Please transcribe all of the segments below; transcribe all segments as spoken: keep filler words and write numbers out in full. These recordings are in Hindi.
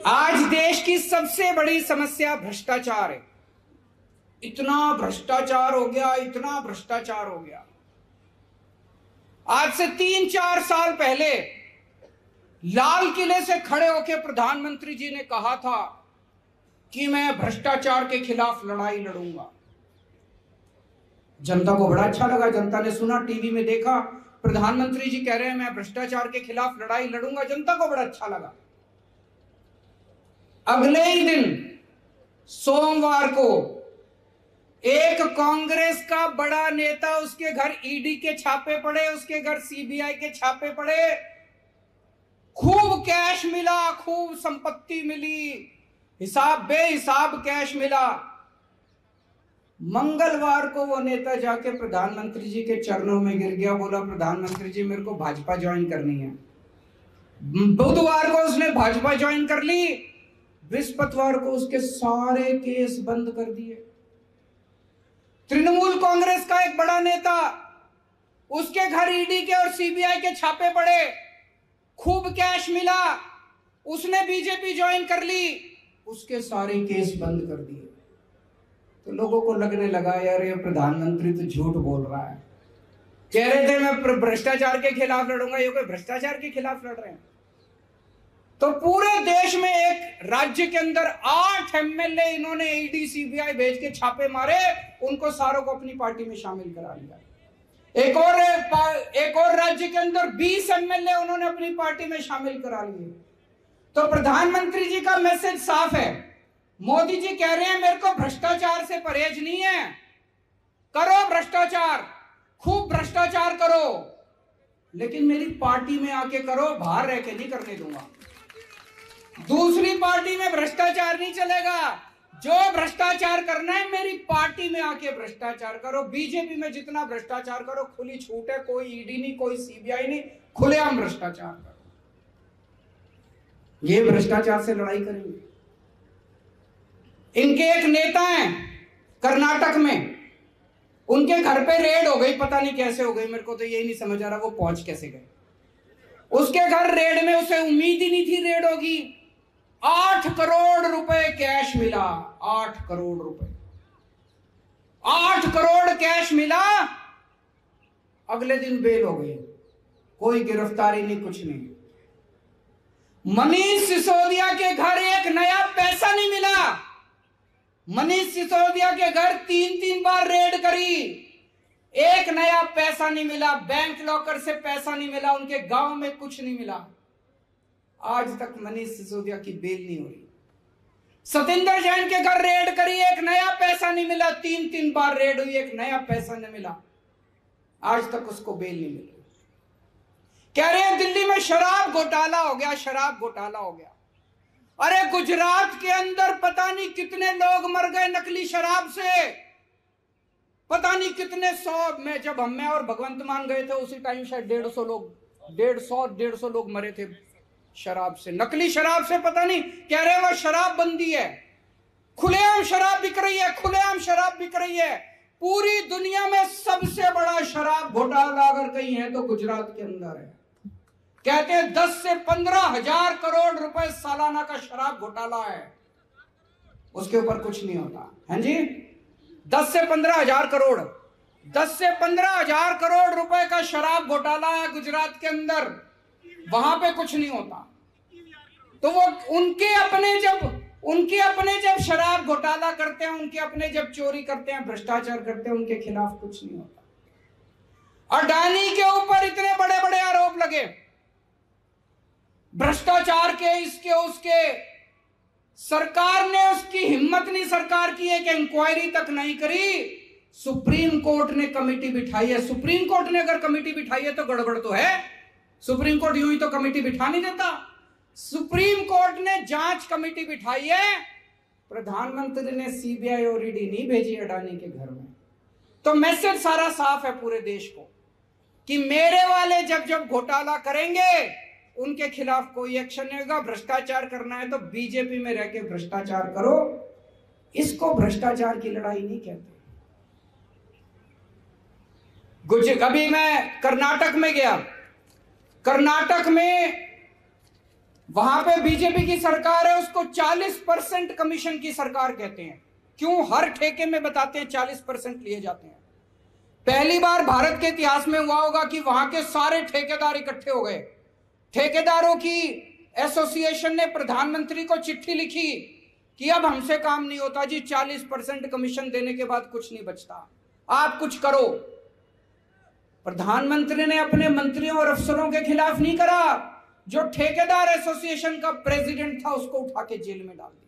आज देश की सबसे बड़ी समस्या भ्रष्टाचार है। इतना भ्रष्टाचार हो गया, इतना भ्रष्टाचार हो गया। आज से तीन चार साल पहले लाल किले से खड़े होकर प्रधानमंत्री जी ने कहा था कि मैं भ्रष्टाचार के खिलाफ लड़ाई लड़ूंगा। जनता को बड़ा अच्छा लगा, जनता ने सुना, टीवी में देखा, प्रधानमंत्री जी कह रहे हैं मैं भ्रष्टाचार के खिलाफ लड़ाई लड़ूंगा। जनता को बड़ा अच्छा लगा। अगले ही दिन सोमवार को एक कांग्रेस का बड़ा नेता, उसके घर ईडी के छापे पड़े, उसके घर सीबीआई के छापे पड़े, खूब कैश मिला, खूब संपत्ति मिली, हिसाब बेहिसाब कैश मिला। मंगलवार को वो नेता जाके प्रधानमंत्री जी के चरणों में गिर गया, बोला प्रधानमंत्री जी मेरे को भाजपा ज्वाइन करनी है। बुधवार को उसने भाजपा ज्वाइन कर ली, बृहस्पतिवार को उसके सारे केस बंद कर दिए। तृणमूल कांग्रेस का एक बड़ा नेता, उसके घर ईडी के और सीबीआई के छापे पड़े, खूब कैश मिला, उसने बीजेपी ज्वाइन कर ली, उसके सारे केस बंद कर दिए। तो लोगों को लगने लगा यार ये प्रधानमंत्री तो झूठ बोल रहा है। कह रहे थे मैं भ्रष्टाचार के खिलाफ लड़ूंगा, ये कोई भ्रष्टाचार के खिलाफ लड़ रहे हैं। तो पूरे देश में एक राज्य के अंदर आठ एमएलए इन्होंने ईडी सीबीआई भेज के छापे मारे, उनको सारों को अपनी पार्टी में शामिल करा लिया। एक और एक और राज्य के अंदर बीस एमएलए उन्होंने अपनी पार्टी में शामिल करा लिए। तो प्रधानमंत्री जी का मैसेज साफ है। मोदी जी कह रहे हैं मेरे को भ्रष्टाचार से परहेज नहीं है, करो भ्रष्टाचार, खूब भ्रष्टाचार करो, लेकिन मेरी पार्टी में आके करो, बाहर रह के नहीं करने दूंगा। दूसरी पार्टी में भ्रष्टाचार नहीं चलेगा, जो भ्रष्टाचार करना है मेरी पार्टी में आके भ्रष्टाचार करो। बीजेपी में जितना भ्रष्टाचार करो खुली छूट है, कोई ईडी नहीं, कोई सीबीआई नहीं, खुलेआम भ्रष्टाचार करो। ये भ्रष्टाचार से लड़ाई करेंगे। इनके एक नेता हैं कर्नाटक में, उनके घर पे रेड हो गई, पता नहीं कैसे हो गई, मेरे को तो यही नहीं समझ आ रहा वो पहुंच कैसे गए। उसके घर रेड में उसे उम्मीद ही नहीं थी रेड होगी। आठ करोड़ रुपए कैश मिला, आठ करोड़ रुपए, आठ करोड़ कैश मिला। अगले दिन बेल हो गई, कोई गिरफ्तारी नहीं, कुछ नहीं। मनीष सिसोदिया के घर एक नया पैसा नहीं मिला। मनीष सिसोदिया के घर तीन तीन बार रेड करी, एक नया पैसा नहीं मिला, बैंक लॉकर से पैसा नहीं मिला, उनके गांव में कुछ नहीं मिला। आज तक मनीष सिसोदिया की बेल नहीं हो रही। सतिंदर जैन के घर रेड करी, एक नया पैसा नहीं मिला, तीन तीन बार रेड हुई, एक नया पैसा नहीं मिला, आज तक उसको बेल नहीं मिली। कह रहे हैं दिल्ली में शराब घोटाला हो गया, शराब घोटाला हो गया। अरे गुजरात के अंदर पता नहीं कितने लोग मर गए नकली शराब से, पता नहीं कितने सौ में, जब हम मैं और भगवंत मान गए थे उसी टाइम शायद डेढ़ सौ लोग डेढ़ सौ डेढ़ सौ लोग मरे थे शराब से, नकली शराब से। पता नहीं, कह रहे हैं वो शराब बंदी है, खुलेआम शराब बिक रही है, खुलेआम शराब बिक रही है। पूरी दुनिया में सबसे बड़ा शराब घोटाला अगर कहीं है तो गुजरात के अंदर है। कहते हैं दस से पंद्रह हजार करोड़ रुपए सालाना का शराब घोटाला है, उसके ऊपर कुछ नहीं होता है जी। दस से पंद्रह हजार करोड़ दस से पंद्रह हजार करोड़ रुपए का शराब घोटाला है गुजरात के अंदर, वहां पे कुछ नहीं होता। तो वो उनके अपने जब उनके अपने जब शराब घोटाला करते हैं, उनके अपने जब चोरी करते हैं, भ्रष्टाचार करते हैं, उनके खिलाफ कुछ नहीं होता। अडानी के ऊपर इतने बड़े बड़े आरोप लगे भ्रष्टाचार के, इसके उसके, सरकार ने उसकी हिम्मत नहीं सरकार की है कि इंक्वायरी तक नहीं करी। सुप्रीम कोर्ट ने कमेटी बिठाई है। सुप्रीम कोर्ट ने अगर कमेटी बिठाई है तो गड़बड़ तो है। सुप्रीम कोर्ट यूं ही तो कमेटी बिठा नहीं देता। सुप्रीम कोर्ट ने जांच कमेटी बिठाई है, प्रधानमंत्री ने सीबीआई और ईडी नहीं भेजी अडानी के घर में। तो मैसेज सारा साफ है पूरे देश को कि मेरे वाले जब जब घोटाला करेंगे उनके खिलाफ कोई एक्शन नहीं होगा। भ्रष्टाचार करना है तो बीजेपी में रह के भ्रष्टाचार करो, इसको भ्रष्टाचार की लड़ाई नहीं कहते। कुछ कभी मैं कर्नाटक में गया, कर्नाटक में वहां पे बीजेपी की सरकार है, उसको चालीस परसेंट कमीशन की सरकार कहते हैं। क्यों? हर ठेके में बताते हैं चालीस परसेंट लिए जाते हैं। पहली बार भारत के इतिहास में हुआ होगा कि वहां के सारे ठेकेदार इकट्ठे हो गए। ठेकेदारों की एसोसिएशन ने प्रधानमंत्री को चिट्ठी लिखी कि अब हमसे काम नहीं होता जी, चालीस परसेंट कमीशन देने के बाद कुछ नहीं बचता, आप कुछ करो। प्रधानमंत्री ने अपने मंत्रियों और अफसरों के खिलाफ नहीं करा, जो ठेकेदार एसोसिएशन का प्रेसिडेंट था उसको उठा के जेल में डाल दिया।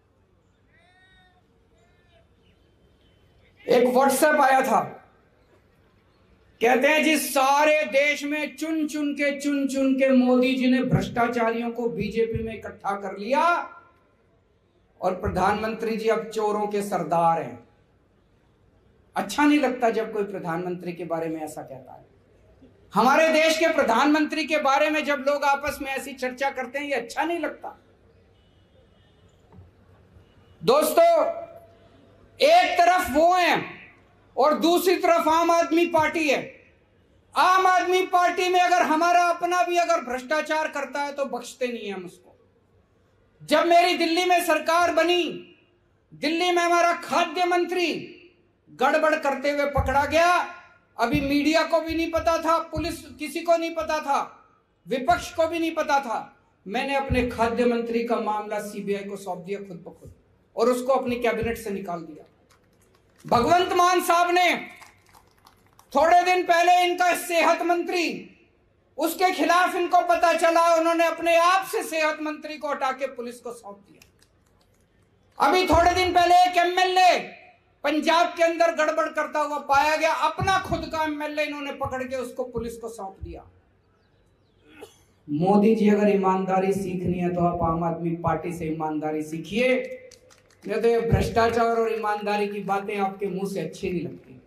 एक व्हाट्सएप आया था, कहते हैं जी सारे देश में चुन चुन के चुन चुन के मोदी जी ने भ्रष्टाचारियों को बीजेपी में इकट्ठा कर लिया और प्रधानमंत्री जी अब चोरों के सरदार हैं। अच्छा नहीं लगता जब कोई प्रधानमंत्री के बारे में ऐसा कहता है। हमारे देश के प्रधानमंत्री के बारे में जब लोग आपस में ऐसी चर्चा करते हैं, ये अच्छा नहीं लगता। दोस्तों, एक तरफ वो हैं और दूसरी तरफ आम आदमी पार्टी है। आम आदमी पार्टी में अगर हमारा अपना भी अगर भ्रष्टाचार करता है तो बख्शते नहीं है हम उसको। जब मेरी दिल्ली में सरकार बनी, दिल्ली में हमारा खाद्य मंत्री गड़बड़ करते हुए पकड़ा गया। अभी मीडिया को भी नहीं पता था, पुलिस किसी को नहीं पता था, विपक्ष को भी नहीं पता था। मैंने अपने खाद्य मंत्री का मामला सीबीआई को सौंप दिया खुद ब खुद और उसको अपनी कैबिनेट से निकाल दिया। भगवंत मान साहब ने थोड़े दिन पहले, इनका सेहत मंत्री, उसके खिलाफ इनको पता चला, उन्होंने अपने आप से सेहत मंत्री को हटा के पुलिस को सौंप दिया। अभी थोड़े दिन पहले एक एमएलए पंजाब के अंदर गड़बड़ करता हुआ पाया गया, अपना खुद का एमएलए इन्होंने पकड़ के उसको पुलिस को सौंप दिया। मोदी जी अगर ईमानदारी सीखनी है तो आप आम आदमी पार्टी से ईमानदारी सीखिए, नहीं तो ये भ्रष्टाचार और ईमानदारी की बातें आपके मुंह से अच्छी नहीं लगती।